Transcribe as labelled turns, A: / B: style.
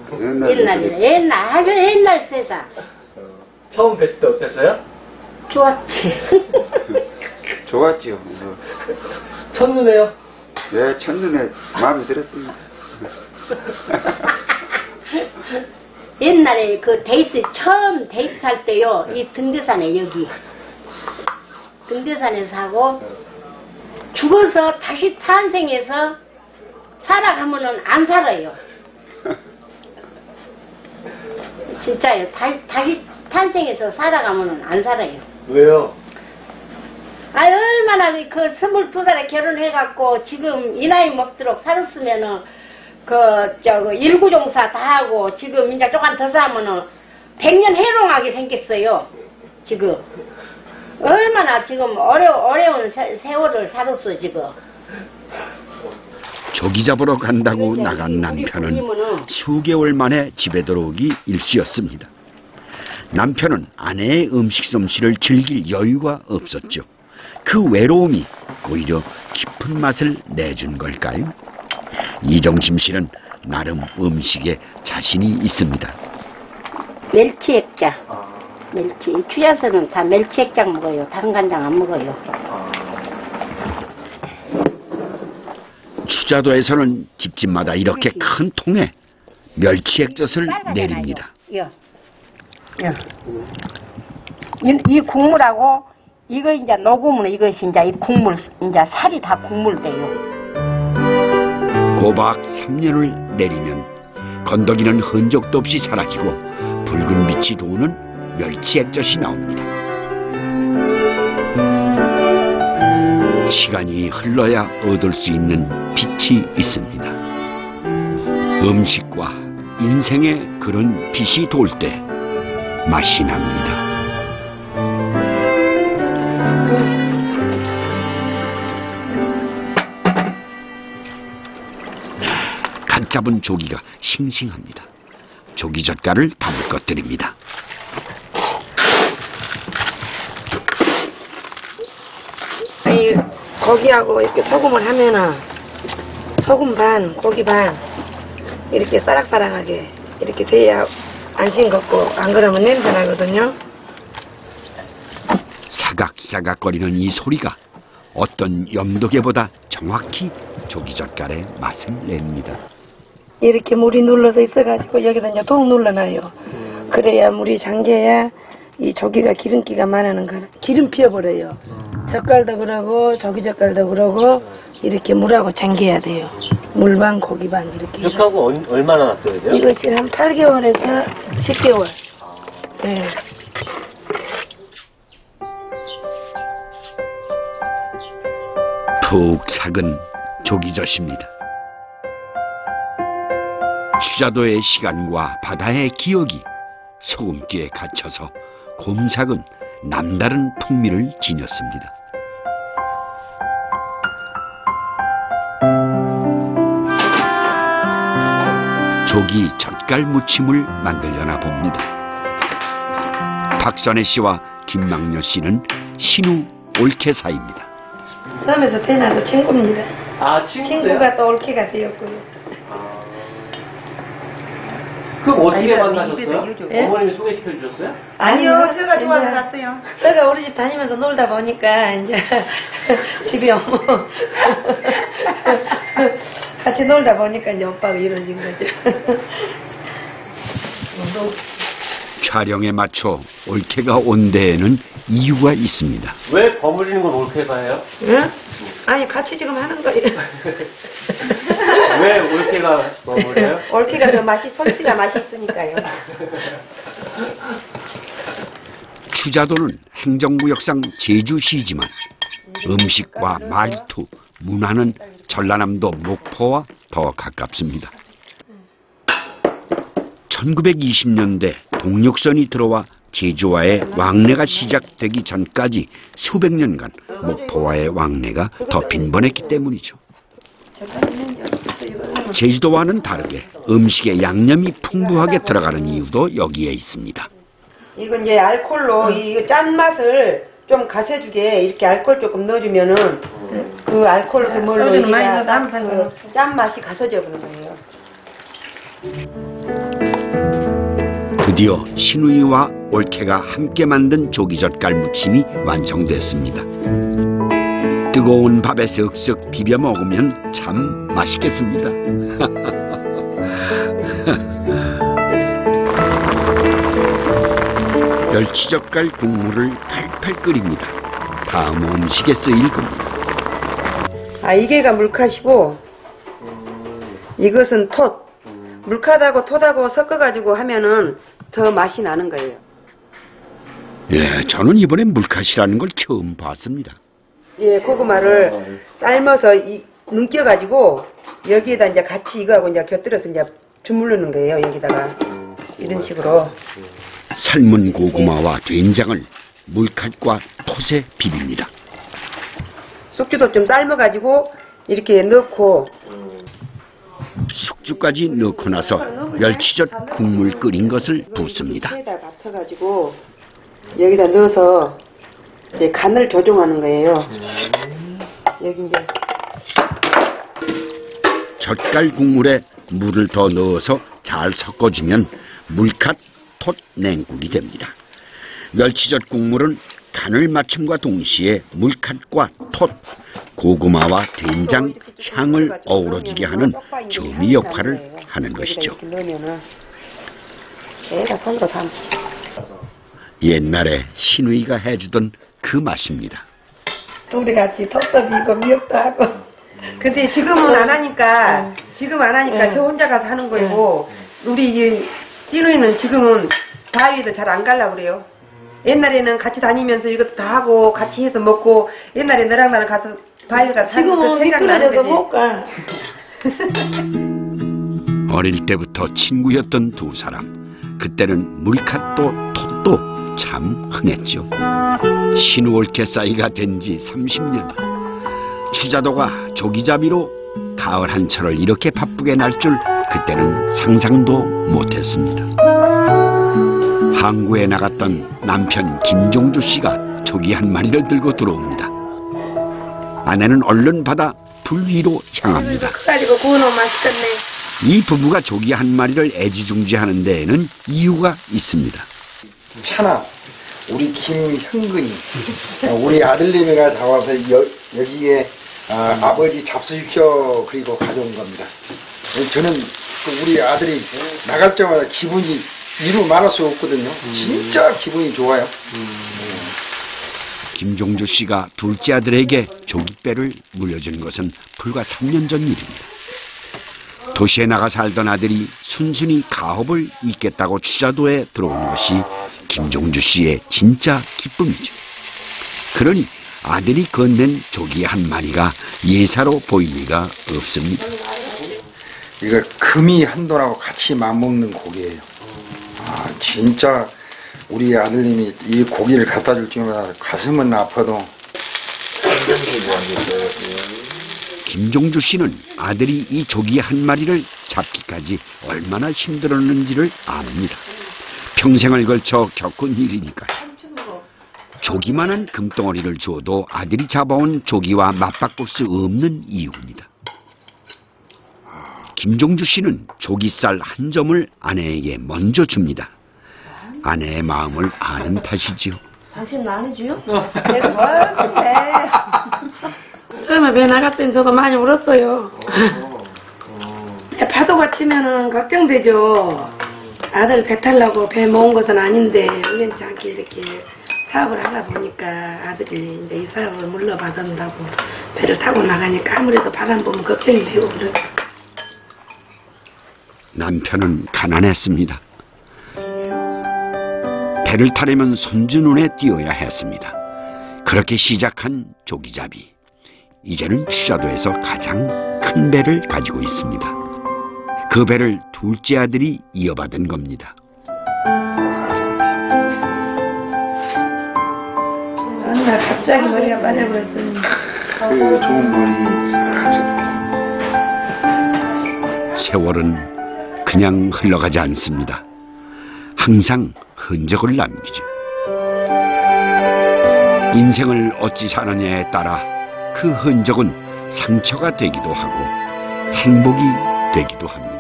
A: 옛날 아주 옛날 세상.
B: 처음 뵀을 때 어땠어요?
A: 좋았지.
C: 좋았지요.
B: 첫눈에요?
C: 네, 첫눈에 마음에 들었습니다.
A: 옛날에 그 처음 데이트할 때요, 이 등대산에 여기. 등대산에서 하고, 죽어서 다시 탄생해서 살아가면은 안 살아요. 진짜요. 다시 탄생해서 살아가면은 안 살아요.
B: 왜요?
A: 아, 얼마나 그 22살에 결혼해갖고 지금 이 나이 먹도록 살았으면은 일구종사 다 하고 지금 이제 조금 더 사면은 100년 해롱하게 생겼어요. 지금. 얼마나 지금 어려운 세월을 살았어, 지금.
D: 조기 잡으러 간다고 나간 남편은 수개월 만에 집에 들어오기 일쑤였습니다. 남편은 아내의 음식 솜씨를 즐길 여유가 없었죠. 그 외로움이 오히려 깊은 맛을 내준 걸까요? 이정심 씨는 나름 음식에 자신이 있습니다.
A: 멸치액장. 멸치. 추야서는 다 멸치액장 먹어요. 다른 간장 안 먹어요.
D: 추자도에서는 집집마다 이렇게 큰 통에 멸치액젓을 내립니다.
A: 이 국물하고 이거 이제 녹으면 이것이 이제 이 국물 이제 살이 다 국물 돼요.
D: 고박 3년을 내리면 건더기는 흔적도 없이 사라지고 붉은 빛이 도는 멸치액젓이 나옵니다. 시간이 흘러야 얻을 수 있는 빛이 있습니다. 음식과 인생의 그런 빛이 돌 때 맛이 납니다. 갓 잡은 조기가 싱싱합니다. 조기젓갈을 담을 것들입니다.
E: 이 고기하고 이렇게 소금을 하면은 소금 반, 고기 반 이렇게 싸락싸락하게 이렇게 돼야 안 싱겁고 안 그러면 냄새 나거든요.
D: 사각사각거리는 이 소리가 어떤 염도개보다 정확히 조기젓갈의 맛을 냅니다.
E: 이렇게 물이 눌러서 있어가지고 여기다 이제 통 눌러놔요. 그래야 물이 잠겨야 이 조기가 기름기가 많아는 거라 기름 피어버려요. 젓갈도 그러고 조기젓갈도 그러고 이렇게 물하고 잠겨야 돼요. 물반 고기반 이렇게.
B: 육하고 얼마나 놔둬야 돼요?
E: 이거 지금 한 8개월에서 10개월. 네.
D: 푹 삭은 조기젓입니다. 추자도의 시간과 바다의 기억이 소금기에 갇혀서 곰삭은 남다른 풍미를 지녔습니다. 조기 젓갈 무침을 만들려나 봅니다. 박선혜 씨와 김망녀 씨는 신우 올케 사이입니다.
E: 섬에서 태어나서 친구입니다.
B: 아, 친구세요?
E: 친구가 또 올케가 되었고요.
B: 그럼 어떻게 만나셨어요?
E: 예?
B: 어머님이 소개시켜 주셨어요?
E: 아니요, 제가 좋아서 갔어요. 제가 우리 집 다니면서 놀다 보니까 이제 집이 어머 같이 놀다 보니까 이제 오빠가 이루어진 거죠.
D: 촬영에 맞춰 올케가 온 데에는 이유가 있습니다.
B: 왜 버무리는 건 올케가 해요?
E: 응? 아니 같이 지금 하는 거예요.
B: 왜 올케가 버무려요?
E: 올케가 더 맛이 솜씨가 맛있으니까요.
D: 추자도는 행정구역상 제주시지만 음식과 말투, 문화는 전라남도 목포와 더 가깝습니다. 1920년대 동력선이 들어와 제주와의 왕래가 시작되기 전까지 수백 년간 목포와의 왕래가 더 빈번했기 때문이죠. 제주도와는 다르게 음식에 양념이 풍부하게 들어가는 이유도 여기에 있습니다.
E: 이건 이제 알콜로 이 짠맛을 좀 가세주게 이렇게 알콜 조금 넣어주면은 그 알콜 그물로 짠맛이 가서져 버는 거예요.
D: 드디어 신우이와 올케가 함께 만든 조기젓갈 무침이 완성됐습니다. 뜨거운 밥에 쓱쓱 비벼 먹으면 참 맛있겠습니다. 멸치젓갈 국물을 팔팔 끓입니다. 다음 음식에 쓰일 겁니다.
E: 이게가 물칼이고 이것은 톳. 물칼하고 톳하고 섞어가지고 하면은 더 맛이 나는 거예요.
D: 예, 저는 이번에 물칼이라는 걸 처음 봤습니다.
E: 예, 고구마를 삶아서 눈껴가지고 여기에다 이제 같이 이거하고 이제 곁들여서 이제 주물르는 거예요. 여기다가 이런 식으로.
D: 삶은 고구마와 된장을 물칼과 톳에 비빕니다.
E: 숙주도 좀 삶아가지고 이렇게 넣고
D: 숙주까지 넣고 나서 멸치젓 국물 끓인 것을 붓습니다.
E: 에다 받쳐가지고 여기다 넣어서 이제 간을 조정하는 거예요. 여기 이제
D: 젓갈 국물에 물을 더 넣어서 잘 섞어주면 물갓 톳 냉국이 됩니다. 멸치젓 국물은 간을 맞춤과 동시에 물갓과 톳, 고구마와 된장, 향을 어우러지게 하는 조미 역할을 하는 것이죠.
E: 애가 손으로 담.
D: 옛날에 신우이가 해주던 그 맛입니다.
E: 우리 같이 톱도 비고 미역도 하고. 근데 지금은 안 하니까 저 혼자 가서 하는 거고 우리 찌누이는 지금은 바위에도 잘 안 가려고 그래요. 옛날에는 같이 다니면서 이것도 다 하고 같이 해서 먹고 옛날에 너랑 나랑 가서 바위 가서
A: 지금은 미끄러져서 못 가.
D: 어릴 때부터 친구였던 두 사람. 그때는 물갓도 톳도 참 흔했죠. 신우올케 사이가 된 지 30년. 추자도가 조기잡이로 가을 한철을 이렇게 바쁘게 날 줄 그때는 상상도 못했습니다. 항구에 나갔던 남편 김종주 씨가 조기 한 마리를 들고 들어옵니다. 아내는 얼른 받아 불 위로 향합니다.
E: 가지고 구우면 맛있겠네.
D: 이 부부가 조기 한 마리를 애지중지하는 데에는 이유가 있습니다.
F: 차나 우리 김형근이 우리 아들내미가 잡아서 여기에 아버지 잡수십시오 그리고 가져온 겁니다. 저는 우리 아들이 나갈 때마다 기분이 이루 말할 수 없거든요. 진짜 기분이 좋아요.
D: 김종주 씨가 둘째 아들에게 조깃배를 물려준 것은 불과 3년 전 일입니다. 도시에 나가 살던 아들이 순순히 가업을 잇겠다고 추자도에 들어온 것이 김종주 씨의 진짜 기쁨이죠. 그러니 아들이 건넨 조기 한 마리가 예사로 보일 리가 없습니다.
F: 이거 금이 한돈하고 같이 맞먹는 고기예요. 진짜 우리 아들님이 이 고기를 갖다 줄 때마다 가슴은 아파도.
D: 김종주 씨는 아들이 이 조기 한 마리를 잡기까지 얼마나 힘들었는지를 압니다. 평생을 걸쳐 겪은 일이니까요. 조기만한 금덩어리를 주어도 아들이 잡아온 조기와 맞바꿀 수 없는 이유입니다. 김종주 씨는 조기살 한 점을 아내에게 먼저 줍니다. 아내의 마음을 아는 탓이지요.
A: 당신 나눠줘요?
E: 내가 뭐하는데. 처음에 배 나갈 땐 저도 많이 울었어요. 파도가 치면은 걱정되죠. 아들 배 타려고 배 모은 것은 아닌데 우연치 않게 이렇게 사업을 하다 보니까 아들이 이제 이 사업을 물러받는다고 배를 타고 나가니까 아무래도 바람 보면 걱정이 되고 그래요.
D: 남편은 가난했습니다. 배를 타려면 손주 눈에 띄어야 했습니다. 그렇게 시작한 조기잡이. 이제는 추자도에서 가장 큰 배를 가지고 있습니다. 그 배를 둘째 아들이 이어받은 겁니다.
E: 어느 날 갑자기 머리가 빠져버렸어요.
F: 좋은 머리.
D: 세월은 그냥 흘러가지 않습니다. 항상 흔적을 남기죠. 인생을 어찌 사느냐에 따라 그 흔적은 상처가 되기도 하고 행복이 되기도 합니다.